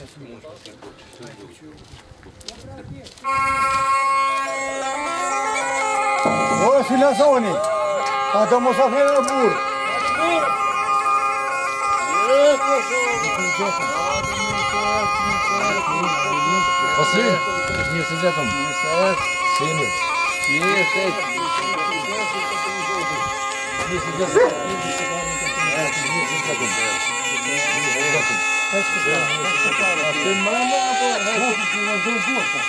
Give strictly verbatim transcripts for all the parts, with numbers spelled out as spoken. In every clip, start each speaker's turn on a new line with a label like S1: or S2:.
S1: Ora si lasoni, ato mos afrena në burë.
S2: Pasi, një së gjetëm. Një së e, sini. Një së e. Një së gjetëm. Një së gjetëm. A të mëna, apo e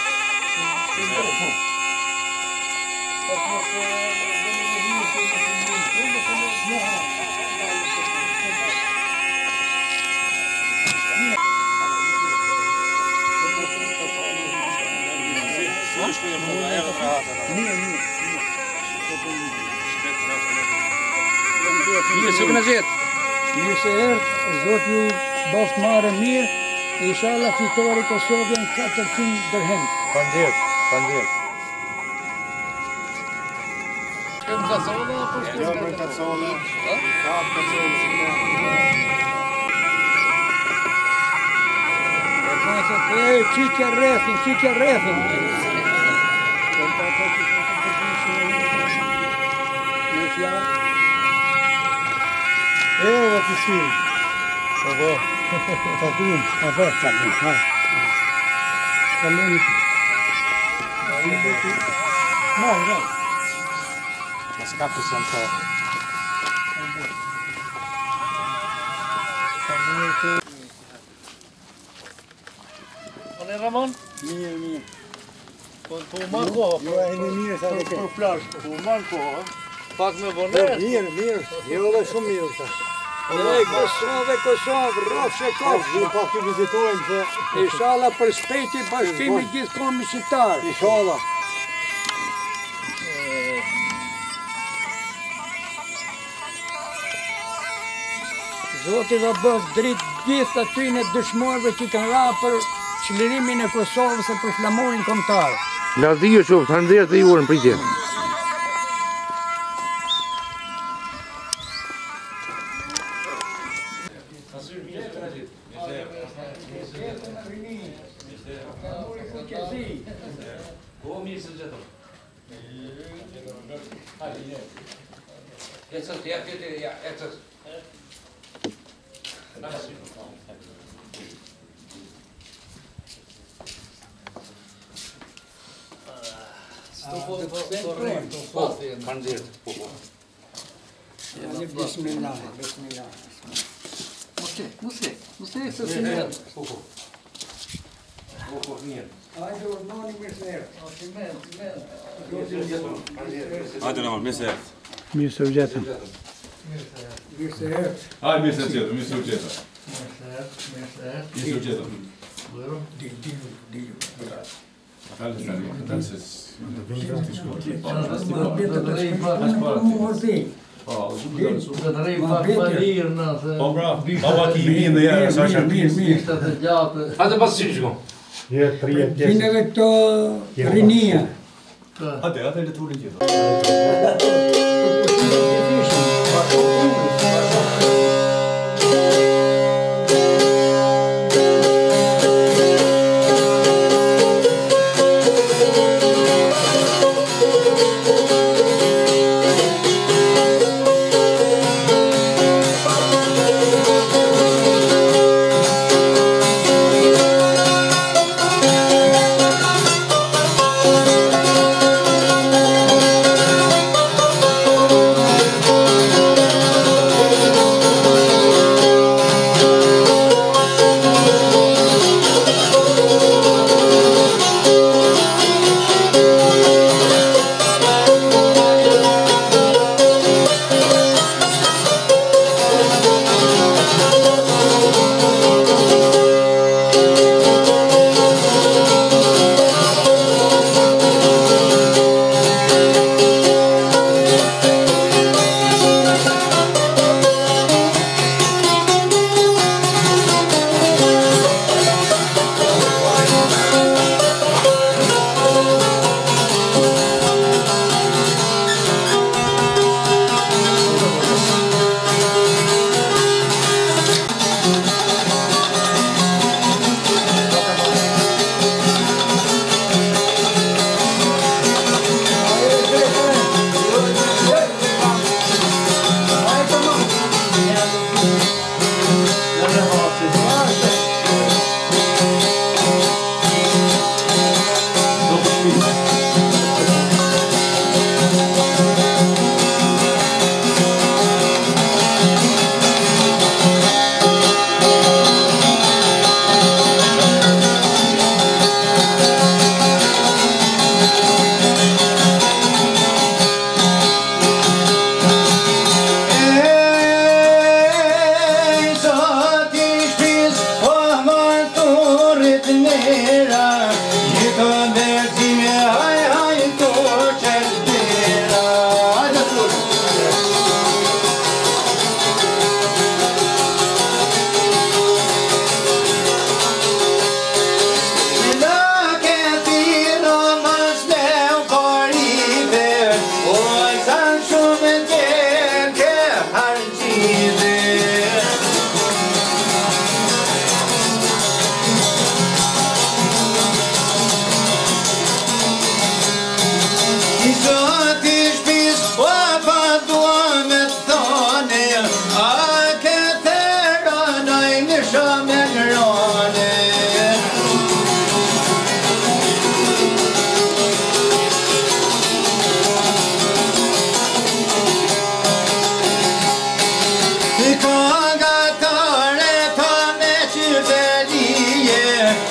S3: Mirë se këna gjetë.
S1: Mirë se erdhë, Zotë ju bashkë marë mirë, inshallah fitore Kosovën katërqind dërhem.
S2: Pandjet, pandjet.
S3: Shkem kasola, apo shkem
S1: Jo, me kacola. Ka kacola. E, qikja rrethin, qikja rrethin. Në fjallë. E, dhe të shirë.
S2: Po, po.
S1: Të kumë, a bërë, të kumë, ha. Kaloni të. Ma, ma.
S2: Mas kapës janë të.
S3: Pane Ramon?
S1: Mirë, mirë.
S3: Po po marr kohë.
S1: Jo, e në mirë, sa të ke.
S3: Për flash, po marr kohë. Pak me
S1: Po,
S3: vonet.
S1: mirë, mirë. Jo, dhe shumë mirë, sa.
S4: E, Kosovë, Kosovë, rrofë e kofë.
S1: Ju pak të vizitojmë, se...
S4: Inshallah për shpejti bashkimi gjithë komë shqiptarë.
S1: Inshallah.
S4: Zoti va bëf dritë gjithë aty në dëshmorëve që kanë ra për çlirimin e Kosovës e për flamurin kombëtar.
S2: Lavdi ju qoftë, handërët dhe jurën pritje.
S3: Po mirë se gjetëm. Ecës, ja këtë, ja, ecës. Po, pandjet, po, po.
S4: Bismillah, bismillah.
S3: Mos e, mos e, mos e, se si mirë. Po, po. Po, po, mirë.
S4: Hajde urnoni mirë se erë.
S5: Hajde Ramon, mirë se erdhë.
S1: Mirë se u gjetëm.
S4: Mirë se erë.
S5: Hajde mirë se erdhë, mirë se u gjetëm. Mirë se u gjetëm.
S4: Dilu, dilu.
S5: Falë të tani, këtë se...
S4: Ma betë të shkështu në më hërdi.
S5: Po bra, baba ki i minë dhe jere, sa që mirë.
S3: Hajde pas që shko.
S4: Kineve këto rinia.
S5: Hajde, hajde le të ullin gjithë.
S6: Thank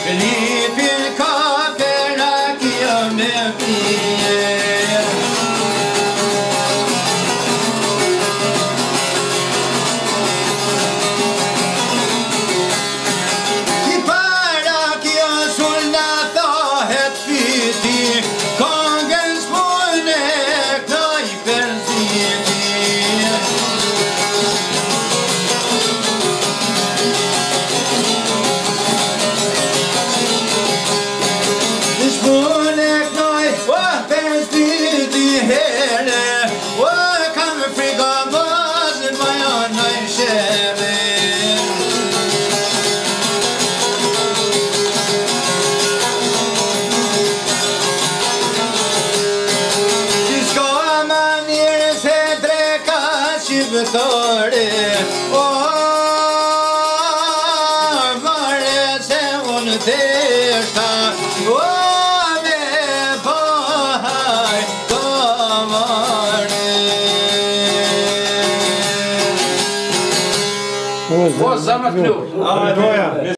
S6: Lipin kafe rakia me pije. I para kjo sulna thahet fiti, kongens mune knaj përziti. Shmune knaj, o përziti here, o kam frika vazën maja naj sheve. Shqiptore, o mare se unë deshta, o me bahaj të mare.
S3: O, zamët lu.
S2: Aleluia.